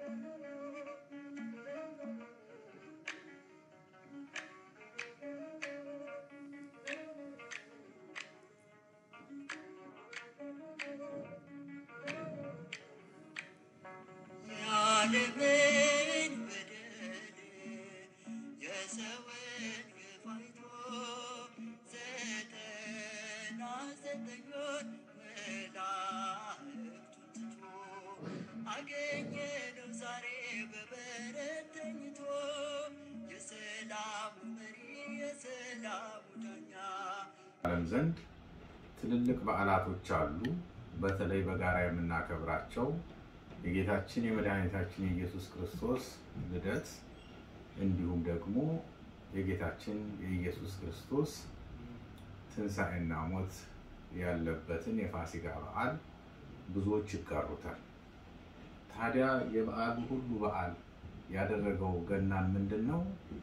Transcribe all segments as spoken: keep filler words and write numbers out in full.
ዓለም ዘንድ ትልልቅ በዓላቶች አሉ። በተለይ በጋራ የምናከብራቸው የጌታችን የመድኃኒታችን የኢየሱስ ክርስቶስ ልደት እንዲሁም ደግሞ የጌታችን የኢየሱስ ክርስቶስ ትንሣኤና ሞት ያለበትን የፋሲካ በዓል ብዙዎች ይጋሩታል። ታዲያ የበዓሉ ሁሉ በዓል ያደረገው ገናን ምንድነው?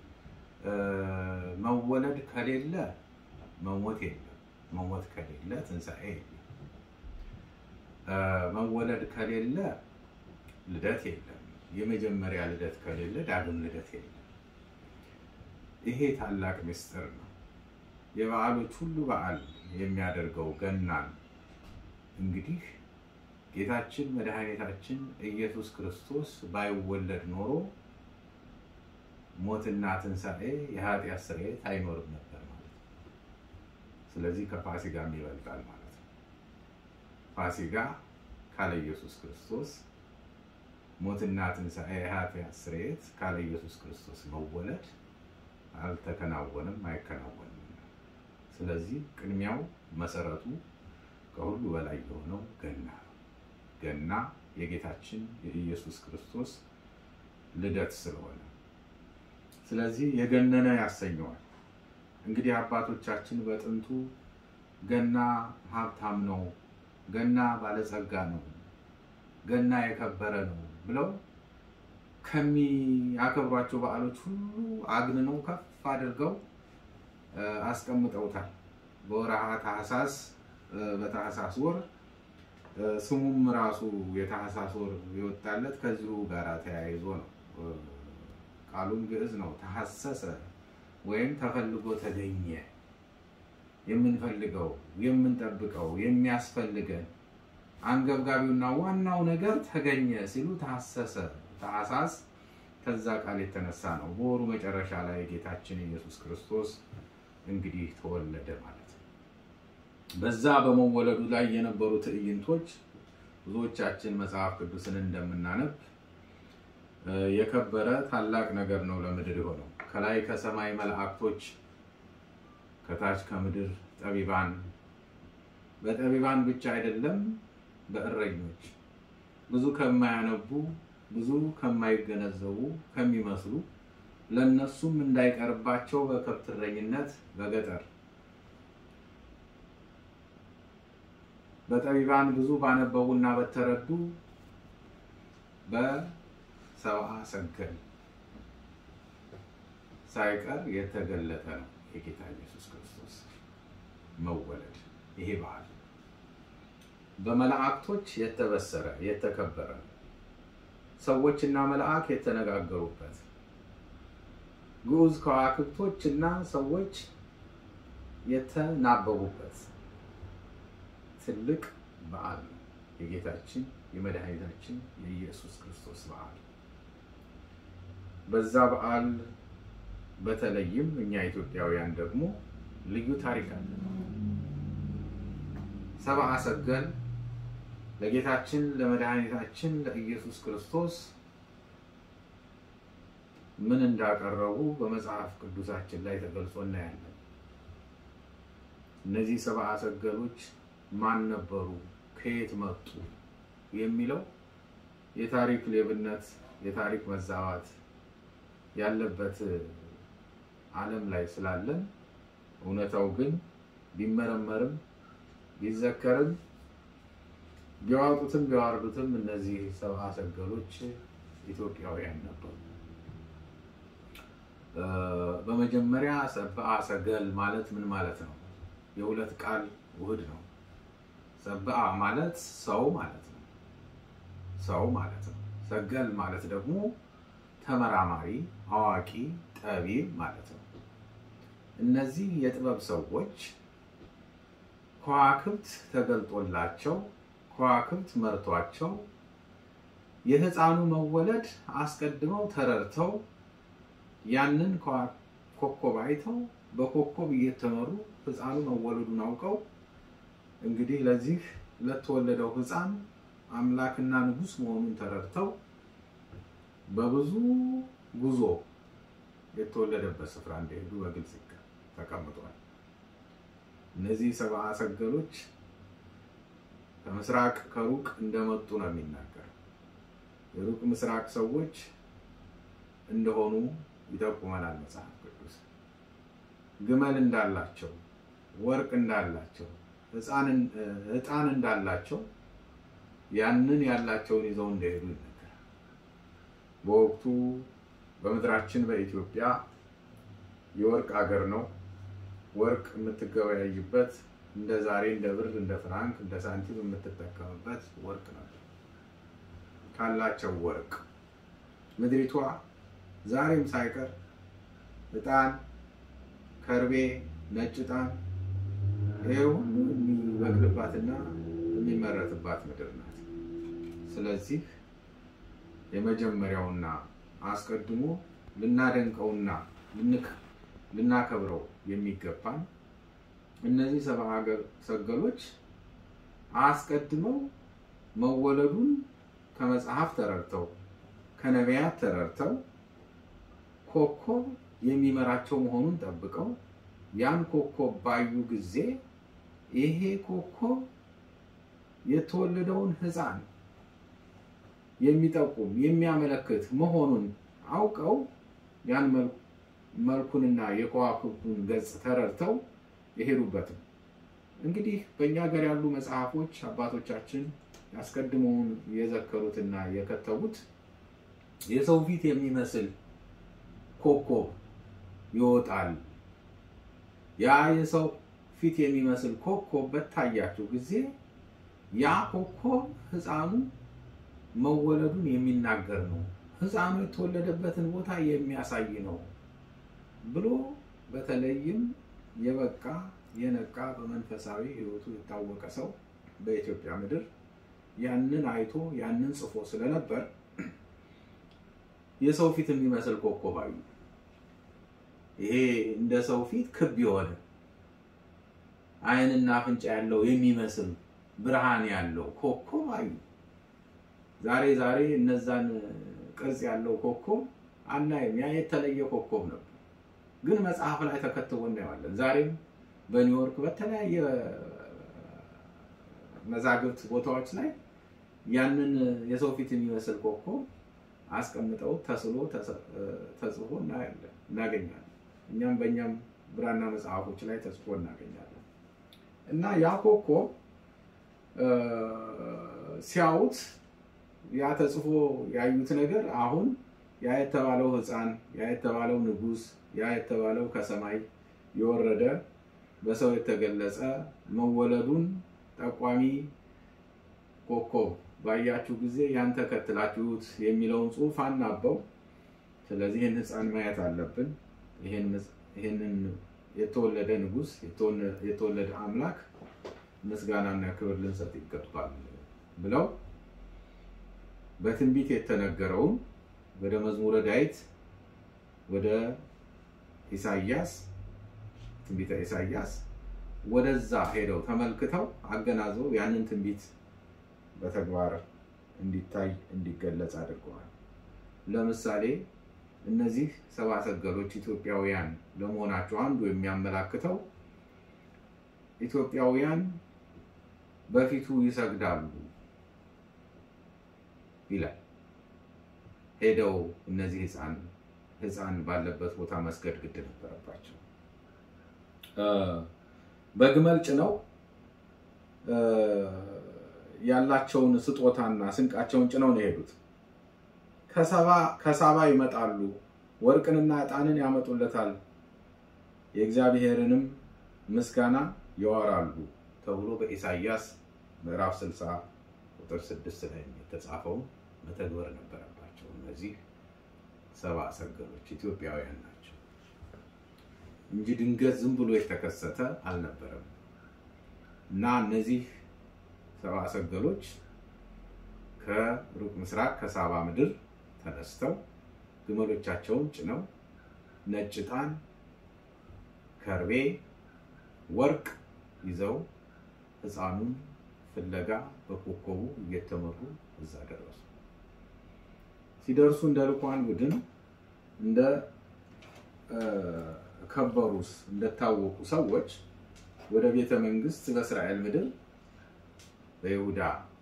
መወለድ ከሌለ መሞት የለም፣ መሞት ከሌለ ትንሣኤ የለም፣ መወለድ ከሌለ ልደት የለም፣ የመጀመሪያ ልደት ከሌለ ዳግም ልደት የለም። ይሄ ታላቅ ምስጢር ነው። የበዓሎች ሁሉ በዓል የሚያደርገው ገናን እንግዲህ ጌታችን መድኃኒታችን ኢየሱስ ክርስቶስ ባይወለድ ኖሮ ሞትና ትንሣኤ የኃጢአት ስርየት አይኖርም ነበር ማለት ነው። ስለዚህ ከፋሲካም ይበልጣል ማለት ነው። ፋሲካ ካለ ኢየሱስ ክርስቶስ፣ ሞትና ትንሣኤ የኃጢአት ስርየት ካለ ኢየሱስ ክርስቶስ መወለድ አልተከናወነም፣ አይከናወንም። ስለዚህ ቅድሚያው መሰረቱ ከሁሉ በላይ የሆነው ገና ነው። ገና የጌታችን የኢየሱስ ክርስቶስ ልደት ስለሆነ ስለዚህ የገነነ ያሰኘዋል። እንግዲህ አባቶቻችን በጥንቱ ገና ሀብታም ነው፣ ገና ባለጸጋ ነው፣ ገና የከበረ ነው ብለው ከሚያከብሯቸው በዓሎች ሁሉ አግንነው ከፍ አድርገው አስቀምጠውታል። በወርሃ ታኅሳስ በታኅሳስ ወር ስሙም ራሱ የታኅሳስ ወር የወጣለት ከዚሁ ጋር ተያይዞ ነው። ቃሉም ግዕዝ ነው። ተሐሰሰ ወይም ተፈልጎ ተገኘ። የምንፈልገው የምንጠብቀው የሚያስፈልገን አንገብጋቢውና ዋናው ነገር ተገኘ ሲሉ ተሐሰሰ። ታኅሳስ ከዛ ቃል የተነሳ ነው። በወሩ መጨረሻ ላይ ጌታችን ኢየሱስ ክርስቶስ እንግዲህ ተወለደ ማለት ነው። በዛ በመወለዱ ላይ የነበሩ ትዕይንቶች ብዙዎቻችን መጽሐፍ ቅዱስን እንደምናነብ የከበረ ታላቅ ነገር ነው ለምድር የሆነው። ከላይ ከሰማይ መላእክቶች፣ ከታች ከምድር ጠቢባን፣ በጠቢባን ብቻ አይደለም በእረኞች ብዙ ከማያነቡ ብዙ ከማይገነዘቡ ከሚመስሉ ለነሱም እንዳይቀርባቸው በከብት እረኝነት በገጠር በጠቢባን ብዙ ባነበቡና በተረዱ በሰብአ ሰገል ሳይቀር የተገለጠ ነው የጌታ ኢየሱስ ክርስቶስ መወለድ። ይሄ በዓል በመላእክቶች የተበሰረ የተከበረ ሰዎችና መልአክ የተነጋገሩበት ግዑዝ ከዋክብቶችና ሰዎች የተናበቡበት ትልቅ በዓል ነው የጌታችን የመድኃኒታችን የኢየሱስ ክርስቶስ በዓል። በዛ በዓል በተለይም እኛ ኢትዮጵያውያን ደግሞ ልዩ ታሪክ አለን። ሰብአ ሰገል ለጌታችን ለመድኃኒታችን ለኢየሱስ ክርስቶስ ምን እንዳቀረቡ በመጽሐፍ ቅዱሳችን ላይ ተገልጾ እናያለን። እነዚህ ሰብአ ሰገሎች ማን ነበሩ፣ ከየት መጡ የሚለው የታሪክ ሌብነት የታሪክ መዛባት ያለበት ዓለም ላይ ስላለን እውነታው ግን ቢመረመርም ቢዘከርም ቢያወጡትም ቢያወርዱትም እነዚህ ሰብአ ሰገሎች ኢትዮጵያውያን ነበሩ። በመጀመሪያ ሰብአ ሰገል ማለት ምን ማለት ነው? የሁለት ቃል ውህድ ነው። ሰብአ ማለት ሰው ማለት ነው። ሰው ማለት ነው። ሰገል ማለት ደግሞ ተመራማሪ አዋቂ ጠቢብ ማለት ነው እነዚህ የጥበብ ሰዎች ከዋክብት ተገልጦላቸው ከዋክብት መርቷቸው የህፃኑ መወለድ አስቀድመው ተረርተው ያንን ኮከብ አይተው በኮከብ እየተመሩ ህፃኑ መወለዱን አውቀው እንግዲህ ለዚህ ለተወለደው ህፃን አምላክና ንጉስ መሆኑን ተረድተው በብዙ ጉዞ የተወለደበት ስፍራ እንደሄዱ በግልጽ ተቀምጧል እነዚህ ሰብአ ሰገሎች ከምስራቅ ከሩቅ እንደመጡ ነው የሚናገር የሩቅ ምስራቅ ሰዎች እንደሆኑ ይጠቁመናል መጽሐፍ ቅዱስ ግመል እንዳላቸው ወርቅ እንዳላቸው ህፃን ህፃን እንዳላቸው ያንን ያላቸውን ይዘው እንደሄዱ ይነገራል በወቅቱ በመድራችን በኢትዮጵያ የወርቅ አገር ነው ወርቅ የምትገበያይበት እንደ ዛሬ እንደ ብር እንደ ፍራንክ እንደ ሳንቲም የምትጠቀምበት ወርቅ ነው ካላቸው ወርቅ ምድሪቷ ዛሬም ሳይቀር ዕጣን ከርቤ ነጭ ዕጣን ይሄው የሚበቅልባትና የሚመረትባት ምድር ናት ስለዚህ የመጀመሪያውና አስቀድሞ ልናደንቀውና ልንክ ልናከብረው የሚገባን እነዚህ ሰብአ ሰገሎች አስቀድመው መወለዱን ከመጽሐፍ ተረድተው ከነቢያት ተረድተው ኮከብ የሚመራቸው መሆኑን ጠብቀው ያን ኮከብ ባዩ ጊዜ ይሄ ኮከብ የተወለደውን ህፃን የሚጠቁም የሚያመለክት መሆኑን አውቀው ያን መልኩንና የከዋክብቱን ገጽ ተረድተው ይሄዱበት እንግዲህ በእኛ ሀገር ያሉ መጽሐፎች አባቶቻችን ያስቀድመውን የዘከሩትና የከተቡት የሰው ፊት የሚመስል ኮከብ ይወጣል ያ የሰው ፊት የሚመስል ኮከብ በታያቸው ጊዜ ያ ኮከብ ህፃኑ መወለዱን የሚናገር ነው ህፃኑ የተወለደበትን ቦታ የሚያሳይ ነው ብሎ በተለይም የበቃ የነቃ በመንፈሳዊ ህይወቱ የታወቀ ሰው በኢትዮጵያ ምድር ያንን አይቶ ያንን ጽፎ ስለነበር የሰው ፊት የሚመስል ኮከብ አዩ ይሄ እንደ ሰው ፊት ክብ የሆነ አይንና አፍንጫ ያለው የሚመስል ብርሃን ያለው ኮከብ አዩ ዛሬ ዛሬ እነዛን ቅርጽ ያለው ኮከብ አናይም ያ የተለየ ኮከብ ነው ግን መጽሐፍ ላይ ተከትቦ እናያለን ዛሬም በኒውዮርክ በተለያየ መዛግብት ቦታዎች ላይ ያንን የሰው ፊት የሚመስል ኮከብ አስቀምጠው ተስሎ ተጽፎ እናገኛለን እኛም በእኛም ብራና መጽሐፎች ላይ ተጽፎ እናገኛለን እና ያ ኮከብ ሲያዩት ያ ተጽፎ ያዩት ነገር አሁን ያ የተባለው ህፃን ያ የተባለው ንጉስ ያ የተባለው ከሰማይ የወረደ በሰው የተገለጸ መወለዱን ጠቋሚ ኮከብ ባያችሁ ጊዜ ያን ተከትላችሁት የሚለውን ጽሑፍ አናበው ስለዚህ ይሄን ህፃን ማየት አለብን ይሄን ይሄንን የተወለደ ንጉስ የተወለደ አምላክ ምስጋናና ክብር ልንሰጥ ይገባል ብለው በትንቢት የተነገረው ወደ መዝሙረ ዳዊት ወደ ኢሳይያስ ትንቢተ ኢሳይያስ ወደዛ ሄደው ተመልክተው አገናዘው ያንን ትንቢት በተግባር እንዲታይ እንዲገለጽ አድርገዋል ለምሳሌ እነዚህ ሰብአ ሰገሎች ኢትዮጵያውያን ለመሆናቸው አንዱ የሚያመላክተው ኢትዮጵያውያን በፊቱ ይሰግዳሉ ይላል ሄደው እነዚህ ህፃን ህፃን ባለበት ቦታ መስገድ ግድ ነበረባቸው በግመል ጭነው ያላቸውን ስጦታና ስንቃቸውን ጭነው ነው ሄዱት ከሳባ ከሳባ ይመጣሉ ወርቅንና ዕጣንን ያመጡለታል የእግዚአብሔርንም ምስጋና ያወራሉ ተብሎ በኢሳይያስ ምዕራፍ ስልሳ ቁጥር ስድስት ላይ የተጻፈው መተግበር ነበር ናቸው። እነዚህ ሰብአ ሰገሎች ኢትዮጵያውያን ናቸው እንጂ ድንገት ዝም ብሎ የተከሰተ አልነበረም። እና እነዚህ ሰብአ ሰገሎች ከሩቅ ምስራቅ ከሳባ ምድር ተነስተው ግመሎቻቸውን ጭነው ነጭ ዕጣን፣ ከርቤ፣ ወርቅ ይዘው ሕፃኑን ፍለጋ በኮከቡ እየተመሩ እዛ ደረሱ። ሲደርሱ እንደ ልኳን ቡድን እንደ ከበሩስ እንደታወቁ ሰዎች ወደ ቤተ መንግስት በእስራኤል ምድር በይሁዳ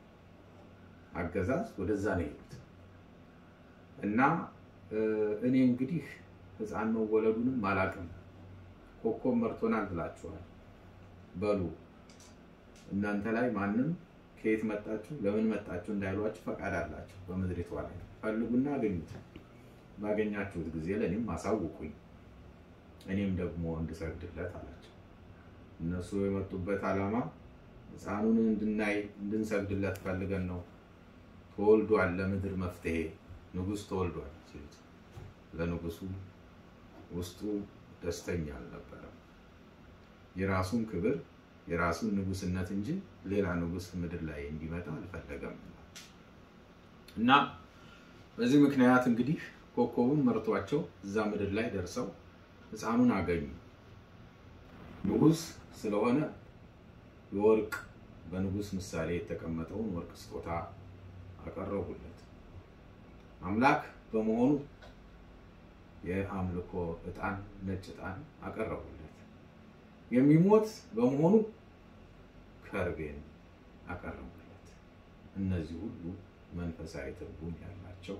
አገዛዝ ወደዛ ነው የሄዱት። እና እኔ እንግዲህ ሕፃን መወለዱንም አላቅም ኮከብ መርቶናል ብላችኋል በሉ እናንተ ላይ ማንም ከየት መጣችሁ ለምን መጣችሁ እንዳይሏችሁ ፈቃድ አላችሁ በመድሪቷ ላይ ፈልጉና አገኙት። ባገኛችሁት ጊዜ ለኔም አሳውቁኝ እኔም ደግሞ እንድሰግድለት አላቸው። እነሱ የመጡበት ዓላማ ሕፃኑን እንድናይ እንድንሰግድለት ፈልገን ነው። ተወልዷል ለምድር መፍትሄ ንጉስ ተወልዷል ሲሉት ለንጉሱ ውስጡ ደስተኛ አልነበረም። የራሱን ክብር የራሱን ንጉስነት እንጂ ሌላ ንጉስ ምድር ላይ እንዲመጣ አልፈለገም። እና በዚህ ምክንያት እንግዲህ ኮከቡን መርቷቸው እዛ ምድር ላይ ደርሰው ሕፃኑን አገኙ። ንጉስ ስለሆነ የወርቅ በንጉስ ምሳሌ የተቀመጠውን ወርቅ ስጦታ አቀረቡለት። አምላክ በመሆኑ የአምልኮ ዕጣን ነጭ ዕጣን አቀረቡለት። የሚሞት በመሆኑ ከርቤን አቀረቡለት። እነዚህ ሁሉ መንፈሳዊ ትርጉም ያላቸው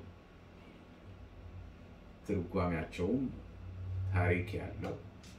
ትርጓሜያቸውም ታሪክ ያለው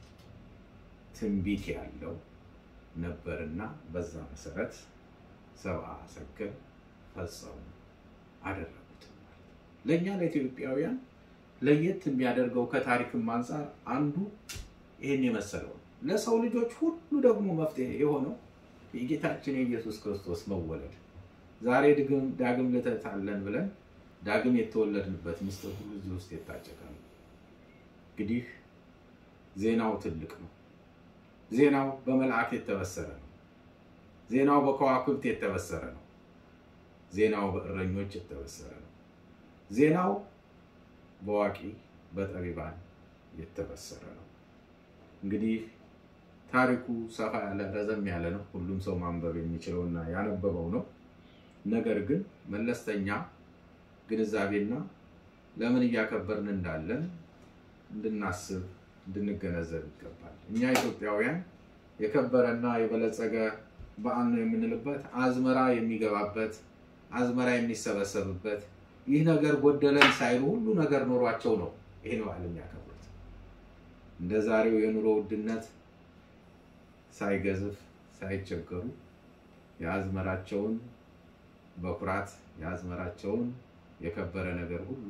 ትንቢት ያለው ነበርና በዛ መሰረት ሰብአ ሰገል ፈጸሙ አደረጉት። ለኛ ለኢትዮጵያውያን ለየት የሚያደርገው ከታሪክም አንፃር አንዱ ይሄን የመሰለው ለሰው ልጆች ሁሉ ደግሞ መፍትሄ የሆነው የጌታችን የኢየሱስ ክርስቶስ መወለድ ዛሬ ድግም ዳግም ልደት አለን ብለን ዳግም የተወለድንበት ምስጢር ሁሉ እዚህ ውስጥ የታጨቀ ነው። እንግዲህ ዜናው ትልቅ ነው። ዜናው በመላእክት የተበሰረ ነው። ዜናው በከዋክብት የተበሰረ ነው። ዜናው በእረኞች የተበሰረ ነው። ዜናው በዋቂ በጠቢባን የተበሰረ ነው። እንግዲህ ታሪኩ ሰፋ ያለ ረዘም ያለ ነው። ሁሉም ሰው ማንበብ የሚችለውና ያነበበው ነው። ነገር ግን መለስተኛ ግንዛቤና ለምን እያከበርን እንዳለን እንድናስብ እንድንገነዘብ ይገባል። እኛ ኢትዮጵያውያን የከበረና የበለጸገ በዓል ነው የምንልበት አዝመራ የሚገባበት አዝመራ የሚሰበሰብበት ይህ ነገር ጎደለን ሳይሉ ሁሉ ነገር ኖሯቸው ነው ይሄን በዓል የሚያከብሩት። እንደ ዛሬው የኑሮ ውድነት ሳይገዝፍ ሳይቸገሩ የአዝመራቸውን በኩራት የአዝመራቸውን የከበረ ነገር ሁሉ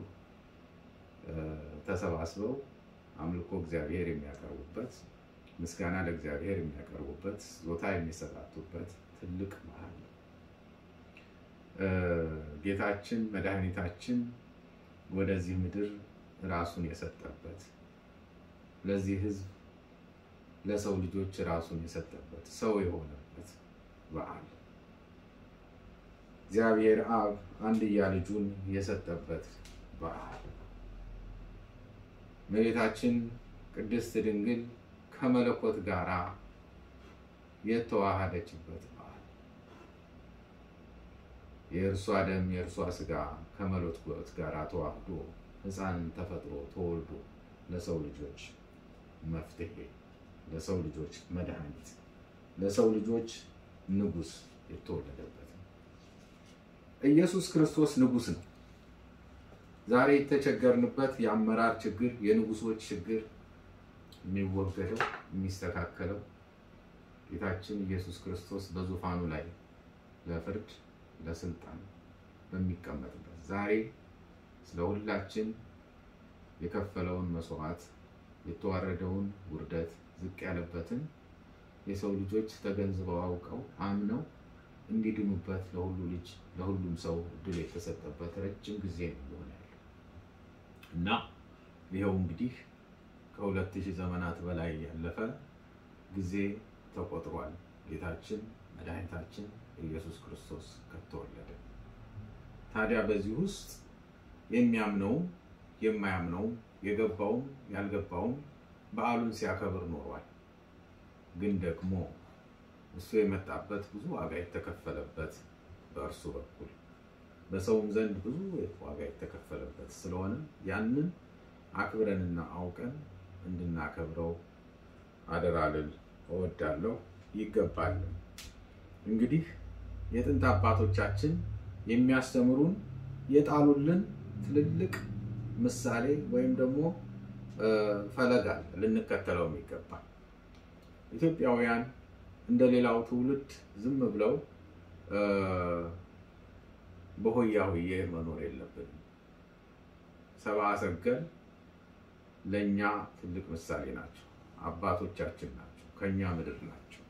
ተሰባስበው አምልኮ እግዚአብሔር የሚያቀርቡበት ምስጋና ለእግዚአብሔር የሚያቀርቡበት ጾታ የሚሰጣጡበት ትልቅ በዓል ነው። ጌታችን መድኃኒታችን ወደዚህ ምድር ራሱን የሰጠበት ለዚህ ሕዝብ ለሰው ልጆች ራሱን የሰጠበት ሰው የሆነበት በዓል እግዚአብሔር አብ አንድያ ልጁን የሰጠበት በዓል እመቤታችን ቅድስት ድንግል ከመለኮት ጋራ የተዋሃደችበት በዓል የእርሷ ደም የእርሷ ሥጋ ከመለኮት ጋራ ተዋህዶ ሕፃን ተፈጥሮ ተወልዶ ለሰው ልጆች መፍትሄ ለሰው ልጆች መድኃኒት ለሰው ልጆች ንጉስ የተወለደበት ኢየሱስ ክርስቶስ ንጉስ ነው። ዛሬ የተቸገርንበት የአመራር ችግር የንጉሶች ችግር የሚወገደው የሚስተካከለው ጌታችን ኢየሱስ ክርስቶስ በዙፋኑ ላይ ለፍርድ ለስልጣን በሚቀመጥበት ዛሬ ስለሁላችን የከፈለውን መስዋዕት የተዋረደውን ውርደት ዝቅ ያለበትን የሰው ልጆች ተገንዝበው አውቀው አምነው እንዲድኑበት ለሁሉ ልጅ ለሁሉም ሰው ድል የተሰጠበት ረጅም ጊዜ ነው ያለው። እና ይሄው እንግዲህ ከሁለት ሺህ ዘመናት በላይ ያለፈ ጊዜ ተቆጥሯል። ጌታችን መድኃኒታችን ኢየሱስ ክርስቶስ ከተወለደ። ታዲያ በዚህ ውስጥ የሚያምነው የማያምነው የገባው ያልገባው በዓሉን ሲያከብር ኖሯል። ግን ደግሞ እሱ የመጣበት ብዙ ዋጋ የተከፈለበት በእርሱ በኩል በሰውም ዘንድ ብዙ ዋጋ የተከፈለበት ስለሆነ ያንን አክብረንና አውቀን እንድናከብረው አደራ ልል እወዳለሁ፣ ይገባል። እንግዲህ የጥንት አባቶቻችን የሚያስተምሩን የጣሉልን ትልልቅ ምሳሌ ወይም ደግሞ ፈለጋል ልንከተለው የሚገባ። ኢትዮጵያውያን እንደሌላው ትውልድ ዝም ብለው በሆያ ሆዬ መኖር የለብንም። ሰብአ ሰገል ለኛ ትልቅ ምሳሌ ናቸው። አባቶቻችን ናቸው፣ ከኛ ምድር ናቸው።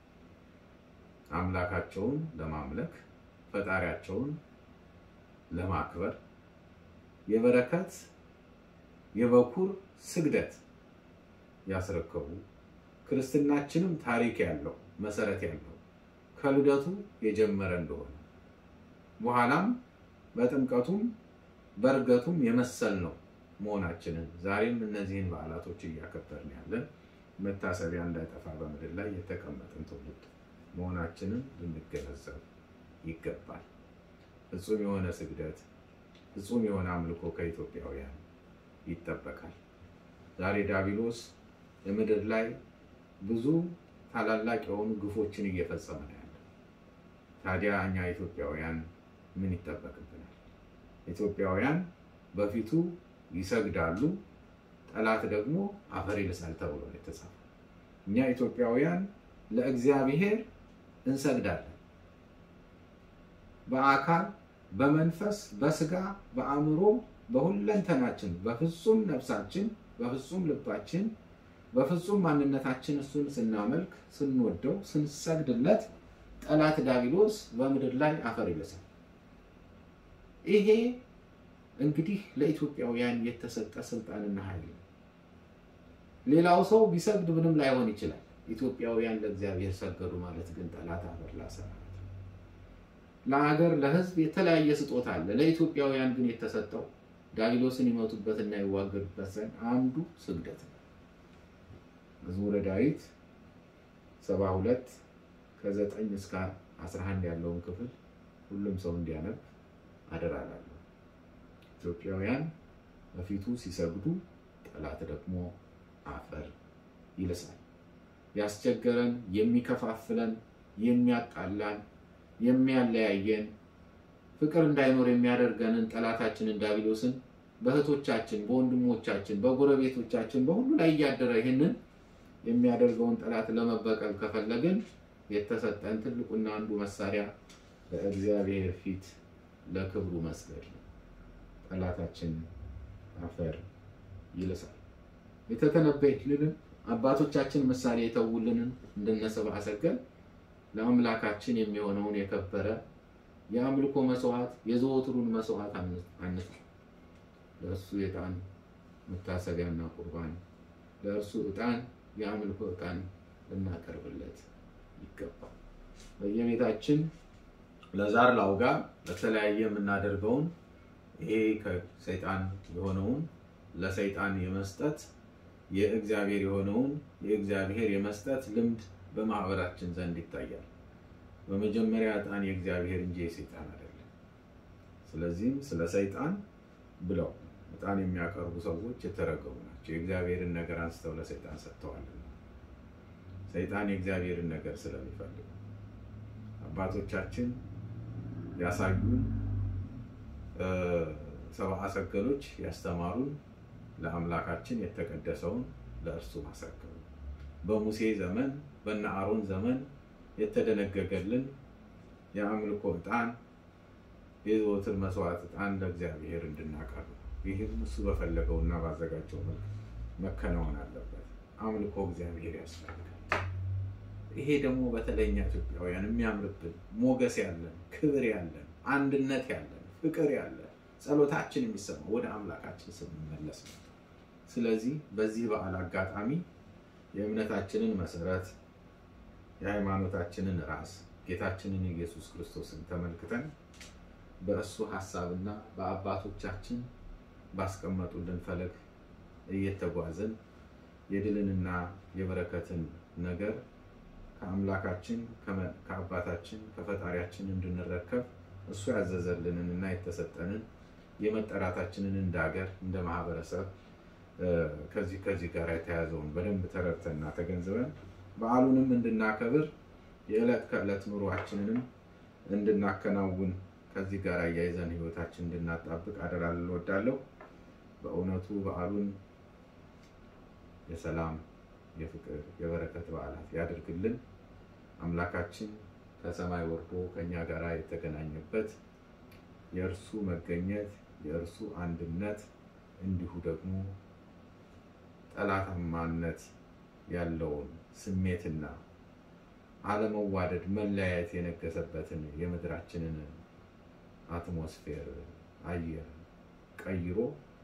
አምላካቸውን ለማምለክ ፈጣሪያቸውን ለማክበር የበረከት የበኩር ስግደት ያስረከቡ ክርስትናችንም ታሪክ ያለው መሰረት ያለው ከልደቱ የጀመረ እንደሆነ በኋላም በጥምቀቱም በርገቱም የመሰል ነው መሆናችንን ዛሬም እነዚህን በዓላቶች እያከበርን ያለን መታሰቢያ እንዳይጠፋ በምድር ላይ የተቀመጠን ትውልድ መሆናችንን ልንገነዘብ ይገባል። ፍጹም የሆነ ስግደት ፍጹም የሆነ አምልኮ ከኢትዮጵያውያን ይጠበቃል። ዛሬ ዲያብሎስ የምድር ላይ ብዙ ታላላቅ የሆኑ ግፎችን እየፈጸመ ነው ያለው። ታዲያ እኛ ኢትዮጵያውያን ምን ይጠበቅብናል? ኢትዮጵያውያን በፊቱ ይሰግዳሉ፣ ጠላት ደግሞ አፈር ይልሳል ተብሎ የተጻፈ። እኛ ኢትዮጵያውያን ለእግዚአብሔር እንሰግዳለን። በአካል በመንፈስ በስጋ በአእምሮ በሁለንተናችን በፍጹም ነፍሳችን በፍጹም ልባችን በፍጹም ማንነታችን እሱን ስናመልክ ስንወደው ስንሰግድለት ጠላት ዲያብሎስ በምድር ላይ አፈር ይልሳል። ይሄ እንግዲህ ለኢትዮጵያውያን የተሰጠ ስልጣንና ኃይል ነው። ሌላው ሰው ቢሰግድ ምንም ላይሆን ይችላል። ኢትዮጵያውያን ለእግዚአብሔር ሰገዱ ማለት ግን ጠላት አፈር ላሰ። ለሀገር ለህዝብ የተለያየ ስጦታ አለ። ለኢትዮጵያውያን ግን የተሰጠው ዲያብሎስን ይመቱበትና ይዋገዱበት ዘንድ አንዱ ስግደት ነው። መዝሙረ ዳዊት ሰባ ሁለት ከዘጠኝ እስከ አስራ አንድ ያለውን ክፍል ሁሉም ሰው እንዲያነብ አደራላለሁ። ኢትዮጵያውያን በፊቱ ሲሰግዱ ጠላት ደግሞ አፈር ይልሳል። ያስቸገረን የሚከፋፍለን የሚያጣላን የሚያለያየን ፍቅር እንዳይኖር የሚያደርገንን ጠላታችንን ዲያብሎስን በእህቶቻችን በወንድሞቻችን በጎረቤቶቻችን በሁሉ ላይ ያደረ ይሄንን የሚያደርገውን ጠላት ለመበቀል ከፈለግን የተሰጠን ትልቁና አንዱ መሳሪያ በእግዚአብሔር ፊት ለክብሩ መስገድ ነው። ጠላታችን አፈር ይልሳል። የተተነበየልን አባቶቻችን ምሳሌ የተውልንን እንደነሰብአ ሰገል ለአምላካችን የሚሆነውን የከበረ የአምልኮ መስዋዕት የዘወትሩን መስዋዕት አንስት ለእርሱ የዕጣን መታሰቢያና ቁርባን ለእርሱ ዕጣን የአምልኮ ዕጣን ልናቀርብለት ይገባል። በየቤታችን ለዛር ላውጋ ለተለያየ የምናደርገውን ይሄ ከሰይጣን የሆነውን ለሰይጣን የመስጠት የእግዚአብሔር የሆነውን የእግዚአብሔር የመስጠት ልምድ በማህበራችን ዘንድ ይታያል። በመጀመሪያ ዕጣን የእግዚአብሔር እንጂ የሰይጣን አይደለም። ስለዚህ ስለ ሰይጣን ብለው ዕጣን የሚያቀርቡ ሰዎች የተረገሙ ናቸው። የእግዚአብሔርን ነገር አንስተው ለሰይጣን ሰጥተዋልና ሰይጣን የእግዚአብሔርን ነገር ስለሚፈልግ አባቶቻችን ያሳዩን ሰብአ ሰገሎች ያስተማሩን ለአምላካችን የተቀደሰውን ለእርሱ ማሰከሩ በሙሴ ዘመን በእነ አሮን ዘመን የተደነገገልን የአምልኮ ዕጣን የዘወትር መስዋዕት ዕጣን ለእግዚአብሔር እንድናቀርብ ይህም እሱ በፈለገውና ባዘጋጀው መልክ መከናወን አለበት። አምልኮ እግዚአብሔር ያስፈልጋል። ይሄ ደግሞ በተለይኛ ኢትዮጵያውያን የሚያምርብን ሞገስ ያለን ክብር ያለን አንድነት ያለን ፍቅር ያለን ጸሎታችን የሚሰማው ወደ አምላካችን ስንመለስ ነው። ስለዚህ በዚህ በዓል አጋጣሚ የእምነታችንን መሰረት የሃይማኖታችንን ራስ ጌታችንን ኢየሱስ ክርስቶስን ተመልክተን በእሱ ሐሳብና በአባቶቻችን ባስቀመጡልን ፈለግ እየተጓዝን የድልንና የበረከትን ነገር ከአምላካችን ከአባታችን ከፈጣሪያችን እንድንረከብ እሱ ያዘዘልንንና የተሰጠንን የመጠራታችንን እንዳገር እንደ ማህበረሰብ ከዚህ ከዚህ ጋር የተያዘውን በደንብ ተረድተንና ተገንዝበን በዓሉንም እንድናከብር የዕለት ከዕለት ኑሯችንንም እንድናከናውን ከዚህ ጋር አያይዘን ህይወታችን እንድናጣብቅ አደራ ልወዳለሁ። በእውነቱ በዓሉን የሰላም የፍቅር የበረከት በዓላት ያድርግልን። አምላካችን ከሰማይ ወርዶ ከኛ ጋር የተገናኘበት የእርሱ መገኘት የእርሱ አንድነት እንዲሁ ደግሞ ጠላታማነት ያለውን ስሜትና አለመዋደድ መለያየት የነገሰበትን የምድራችንን አትሞስፌር አየር ቀይሮ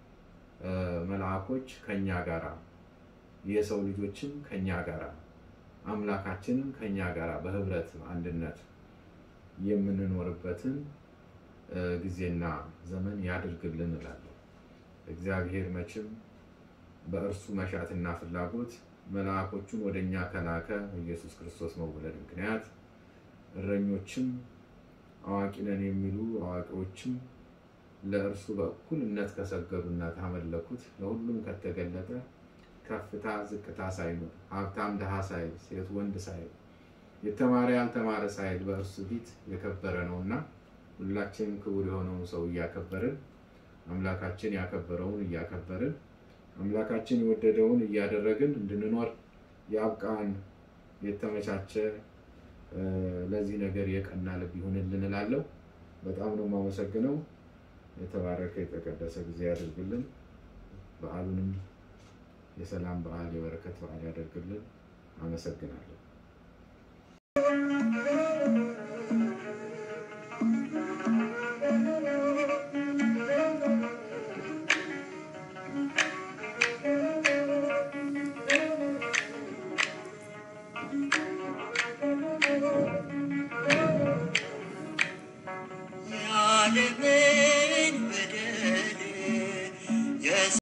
መልአኮች ከኛ ጋራ የሰው ልጆችን ከኛ ጋራ አምላካችንን ከኛ ጋራ በህብረት አንድነት የምንኖርበትን ጊዜና ዘመን ያድርግልን እላለሁ። እግዚአብሔር መቼም በእርሱ መሻትና ፍላጎት መልአኮቹን ወደኛ ከላከ ኢየሱስ ክርስቶስ መወለድ ምክንያት እረኞችም አዋቂ ነን የሚሉ አዋቂዎችም ለእርሱ በእኩልነት ከሰገዱና ታመለኩት ለሁሉም ከተገለጠ ከፍታ ዝቅታ ሳይኖር ሀብታም ድሃ ሳይል ሴት ወንድ ሳይል የተማረ ያልተማረ ሳይል በእርሱ ፊት የከበረ ነውና ሁላችንም ክቡር የሆነውን ሰው እያከበርን አምላካችን ያከበረውን እያከበርን አምላካችን የወደደውን እያደረግን እንድንኖር ያብቃን። የተመቻቸ ለዚህ ነገር የቀና ልብ ይሁንልን እላለሁ። በጣም ነው የማመሰግነው። የተባረከ የተቀደሰ ጊዜ ያድርግልን። በዓሉንም የሰላም በዓል የበረከት በዓል ያድርግልን። አመሰግናለሁ።